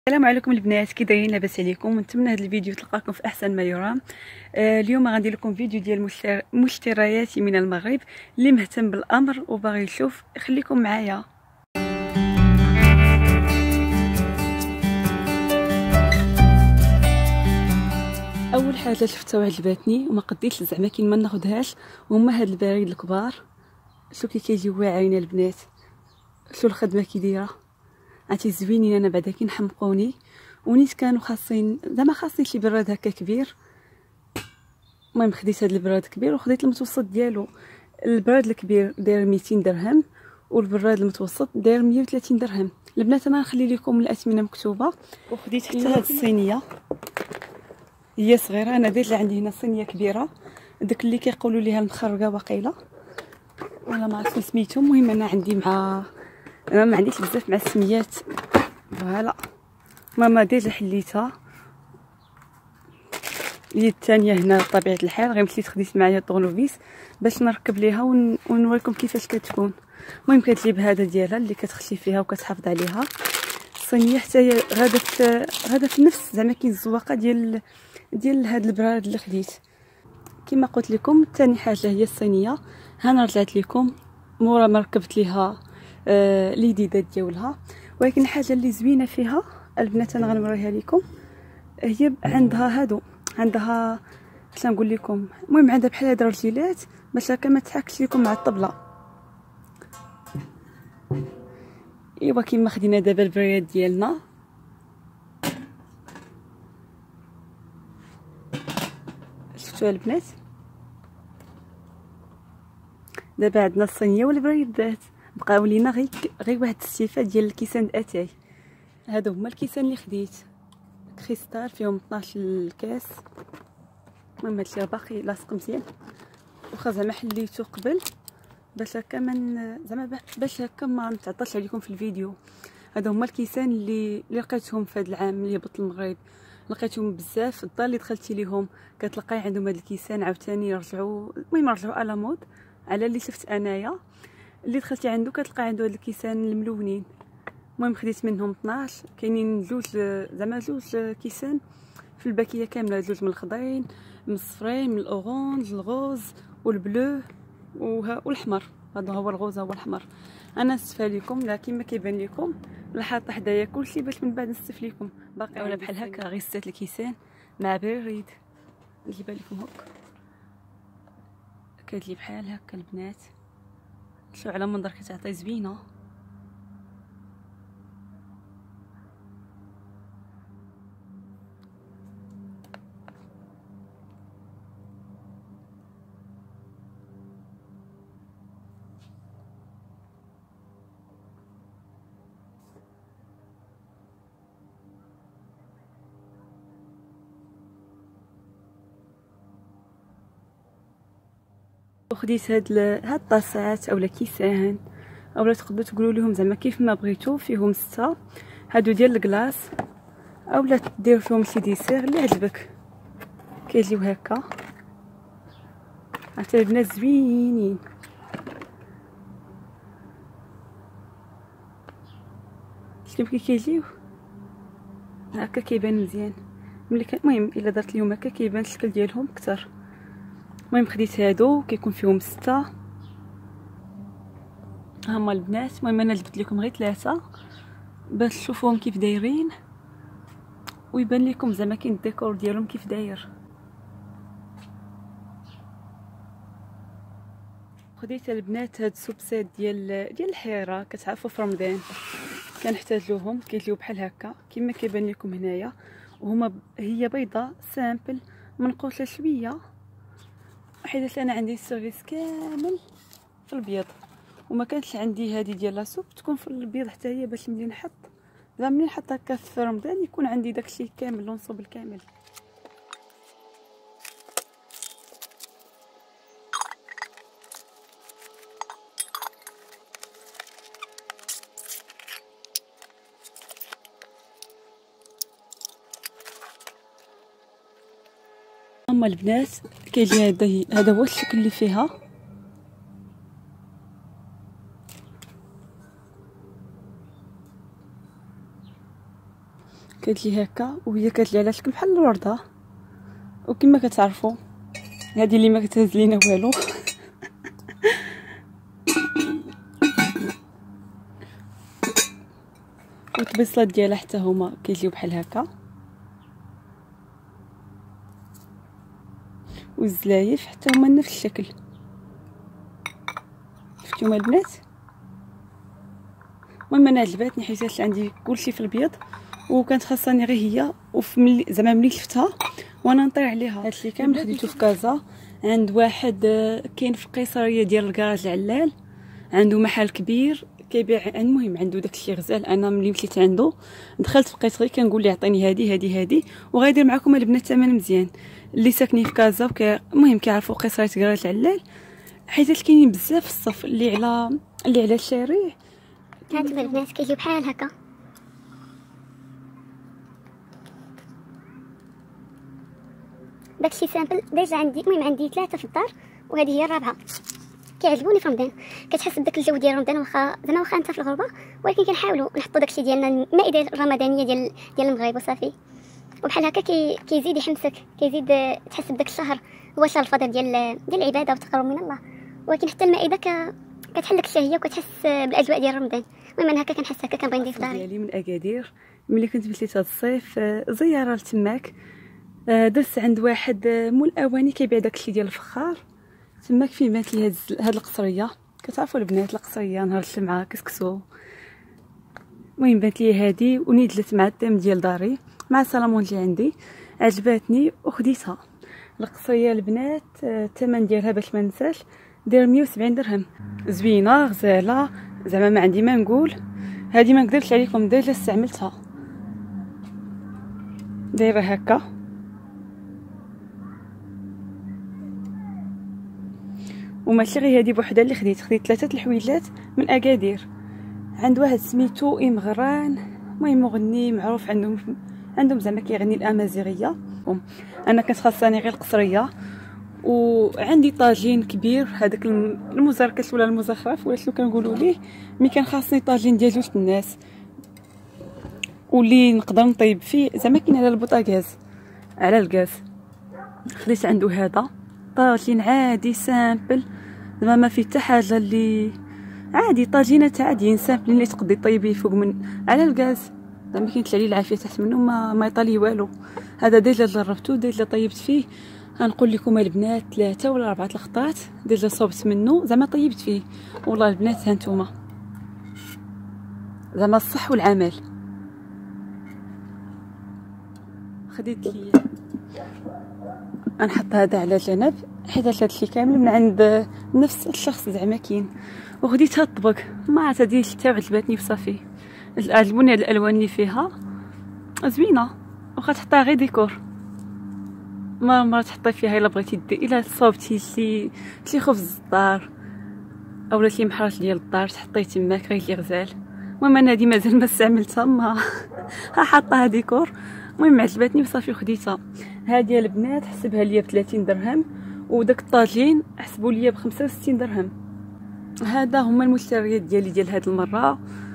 السلام عليكم البنات، كي دايرين؟ لاباس عليكم؟ نتمنى هذا الفيديو تلقاكم في احسن ما يرام. اليوم غندير لكم فيديو ديال مشترياتي من المغرب. اللي مهتم بالامر وباغي يشوف خليكم معايا. اول حاجه شفتها وعجبتني وما قديتش زعما كي ما ناخذهاش هما هاد البريد الكبار. شو كيجيو واعرين البنات، شو الخدمه كي دايره، عرفتي زوينين. انا بعدا كي نحمقوني ونيت كانوا خاصين زعما خاصين شي براد هكا كبير. المهم خديت هاد البراد كبير وخديت المتوسط ديالو. البراد الكبير داير 200 درهم والبراد المتوسط داير 130 درهم. البنات انا نخلي لكم الاثمنه مكتوبه. وخديت حتى هاد الصينيه، هي صغيره. انا درت عندي هنا صينيه كبيره، داك اللي كيقولوا ليها المخرقه واقيله ولا ما عرفت سميتو. المهم انا عندي انا ما عنديش بزاف مع السميات. فوالا ماما ديجا حليتها. هي الثانيه هنا بطبيعه الحال، غير مشيت خديت معايا طونوفيس باش نركب ليها ونوريكم كيفاش كتكون. المهم كتجيب هذا ديالها اللي كتخشي فيها وكتحافظ عليها. الصينيه حتى هي غاده في نفس زعما كاين الزواقه ديال هاد البراد اللي خديت. كما قلت لكم ثاني حاجه هي الصينيه. ها رجعت لكم مورا ما ركبت ليها اليديدات ديالها. ولكن الحاجه اللي زوينه فيها البنات انا غنوريها لكم، هي عندها باش نقول لكم. المهم عندها بحال هاد الرجيلات باش هكا ما تحكش لكم مع الطبله. ايوا كيما خدينا دابا البريات ديالنا، شفتوا البنات؟ دابا عندنا الصينيه والبريدات. بقاو لينا غير واحد السيفه ديال الكيسان اتاي. هادو هما الكيسان اللي خديت، كريستال فيهم 12 كاس. المهم هادشي راه باقي لاصق مزيان، واخا زعما حليتو قبل باش هكا باش هكا ما نتعطلش عليكم في الفيديو. هادو هما الكيسان اللي لقيتهم في هذا العام اللي هبط المغرب. لقيتهم بزاف في الدار اللي دخلتي ليهم كتلقاي عندهم هاد الكيسان عاوتاني رجعوا. المهم رجعوا على مود على اللي شفت انايا. اللي دخلتي عنده كتلقاي عنده هاد الكيسان الملونين. المهم خديت منهم 12. كاينين جوج كيسان في الباكيه كامله، جوج من الخضرين، من الصفرين، من الاورانج، الغوز والبلو والحمر. هذا هو الغوز هو الحمر. انا نستفها لكم لكن ما كيبان لكم، لا حاطه حدايا كلشي باش من بعد نستف لكم. باقي ولا بحال هكا غير 6 الكيسان مع بريد. نجيبها لكم هكا كتجي بحال هكا البنات. شو على منظر كتعطي زوينه. وخديت هاد الطاسات اولا كيسان اولا تقدروا تقولوا لهم زعما كيف ما بغيتو. فيهم 6. هادو ديال الكلاص اولا ديروا فيهم شي ديسير اللي عجبك. كيجيو هكا حتى البنات زوينين. شتي كيف كيجيو هكا كيبان مزيان. المهم الا درت لهم هكا كيبان الشكل ديالهم اكثر. المهم خديت هادو كيكون فيهم 6 هما البنات. المهم انا جبت لكم غير 3 باش تشوفوهم كيف دايرين ويبان لكم زعما كاين الديكور ديالهم كيف داير. خديت البنات هاد السوبسات ديال الحيره. كتعرفوا في رمضان كنحتاج لهم كيجيو بحال هكا كما كيبان لكم هنايا. وهما هي بيضه سامبل منقوشه شويه، حيت انا عندي السيرفيس كامل في البيض وما كانتش عندي هذه ديال لاصوب تكون في البيض حتى هي باش ملي نحط زعما ملي نحط هكا في رمضان يكون عندي داكشي كامل لونصوب الكامل. اما البنات كيجي هذا هو الشكل اللي فيها. قالت لي هكا، وهي قالت لي على شكل بحال الورده. وكما كتعرفوا هذه اللي ما كتهز لينا والو. والطبيصلات ديالها حتى هما كيجيو بحال هكا، والزلايف حتى هما نفس الشكل. شفتوما البنات؟ المهم انا عجباتني حيت عندي كلشي في البيض، وكانت خاصني غير هي. وفي زعما ملي شفتها وانا نطير عليها. هادشي كامل خديته في كازا عند واحد كاين في القيصريه ديال الكراج العلال، عنده محل كبير كيبيع. المهم عنده داكشي غزال. انا ملي مشيت عنده دخلت بقيت غير كنقول ليه عطيني هادي وغايدير معكم البنات الثمن مزيان. اللي ساكنين في كازا المهم كيعرفوا قيصريه كراج العلال، حيت كاينين بزاف الصف اللي على الشارع. هاد البنات كيجيو بحال هكا. داكشي سامبل ديجا عندي. المهم عندي 3 في الدار، وهذه هي الرابعه. كيعجبوني في رمضان، كتحس بداك الجو ديال رمضان. واخا انت في الغربه، ولكن كنحاولوا نحطوا داكشي ديالنا المائده الرمضانيه ديال المغرب وصافي. وبحال هكا كيزيد يحمسك، كيزيد تحس بداك الشهر هو شهر الفضل ديال العباده والتقرب من الله. ولكن حتى المائده كتحل لك الشهيه وكتحس بالاجواء ديال رمضان. المهم انا هكا كنحس هكا كنبغي ندير في داري. ديالي من اكادير ملي كنت مشيت هاد الصيف زياره لتماك. درت عند واحد مول الاواني كيبيع داكشي ديال الفخار. تماك فين بانت لي هاد القصريه. كتعرفوا البنات القصريه نهار الجمعه كسكسو. المهم بانت لي هادي ونيدلت مع التيم ديال داري مع السلامون اللي عندي. عجباتني وخديتها. القصريه البنات الثمن ديالها باش ما ننساش داير 170 درهم. زوينه غزاله زعما ما عندي ما نقول. هذه ما نقدرش عليكم ديجا استعملتها. دايره هكا وماشي غير هذه بوحدها اللي خديت 3 الحويجات من اكادير عند واحد سميتو امغران. المهم مغني معروف عندهم زعما كيغني الامازيغيه. انا كانت خاصاني غير القصريه، وعندي طاجين كبير هذاك المزركش ولا المزخرف ولا شنو كنقولوا ليه. مي كان خاصني طاجين ديال 2 الناس واللي نقدر نطيب فيه زعما كاين على البوطاغاز على الغاز. خديت عنده هذا طاجين عادي سامبل زعما ما فيه حتى حاجه اللي عادي. طاجينات عاديين سامبلين اللي تقدري طيبيه فوق من على الغاز زعما كاينش عليه العافيه تحت منه ما يطالي والو. هذا ديجا جربته ديجا طيبت فيه. غنقول لكم البنات 3 ولا 4 الخطرات ديجا صوبت منه زعما طيبت فيه. والله البنات هانتوما زعما الصح والعمل. خديت لي غنحط هذا على جنب حيت هادشي كامل من عند نفس الشخص زعما كاين. وخديت هاد الطبق ما عرفت هادي شفتها وعجبتني بصافي. عجبوني هاد الالوان اللي فيها زوينه. واخا تحطها غير ديكور ما تحطي فيها الا بغيتي الا صوبتي شي خبز الدار اولا شي محرج ديال الدار تحطيه تماك غير شي غزال. المهم انا هادي مازال ما استعملتها ما حاطاها ديكور. المهم عجبتني بصافي وخديتها. هادي البنات حسبها ليا ب 30 درهم وداك الطاجين حسبوا ليا ب 65 درهم. هذا هما المشتريات ديالي ديال هاد المره.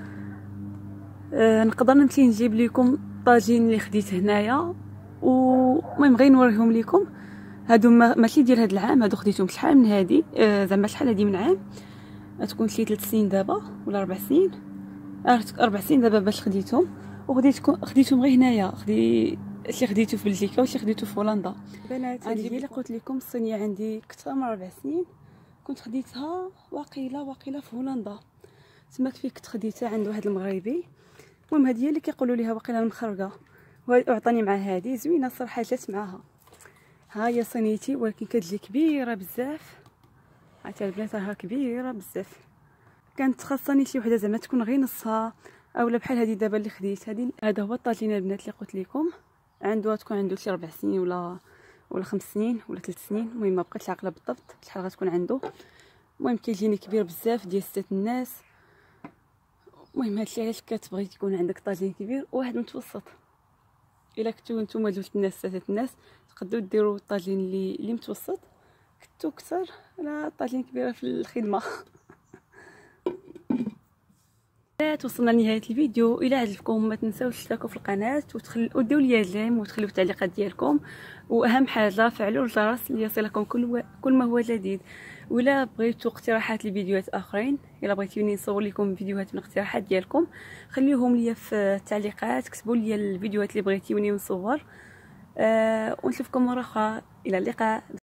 نقدر نمشي نجيب لكم الطاجين اللي خديت هنايا ومهم غير نوريهم لكم. هادو ماشي ديال هاد العام، هادو خديتهم شحال من هادي زعما شحال هادي من عام تكون شي 3 سنين دابا ولا 4 سنين. 4 سنين دابا باش خديتهم. خديتهم غير هنايا. شي خديته في بلجيكا وشي خديته في هولندا. بنات هذه اللي قلت لكم الصينيه عندي اكثر من 4 سنين. كنت خديتها واقيله في هولندا. تماك فين كنت خديتها عند واحد المغربي. المهم هذه هي اللي كيقولوا ليها واقيله المخرقه. وعطاني مع هذه زوينه صراحه جات معاها. ها هي صينيتي ولكن كتجي كبيره بزاف. عرفتي البنات راها كبيره بزاف. كانت خاصني شي وحده زعما تكون غير نصها اولا بحال هذه دابا اللي خديت هذه. هذا هو الطاجين البنات اللي قلت لكم عنده تكون عنده شي 4 سنين ولا 5 سنين ولا 3 سنين. المهم ما بقيتش عاقله بالضبط شحال غتكون عنده. المهم كيجيني كبير بزاف ديال 6 الناس. المهم هادشي علاش كتبغي تكون عندك طاجين كبير وواحد متوسط. الا كنتو نتوما 2 الناس 3 الناس تقدروا ديروا الطاجين اللي متوسط. كنتو كثر لا طاجين كبيره في الخدمه. وصلنا لنهايه الفيديو. الى عجبكم ما تنساوش تشتركوا في القناه وديروا لي جيم وتخليو التعليقات ديالكم، واهم حاجه فعلوا الجرس ليصلكم كل ما هو جديد. ولا بغيتوا اقتراحات لفيديوهات اخرين، الا بغيتوني نصور لكم فيديوهات من الاقتراحات ديالكم خليوهم لي في التعليقات، كتبوا لي الفيديوهات اللي بغيتوني نصور. ونشوفكم مره اخرى. الى اللقاء.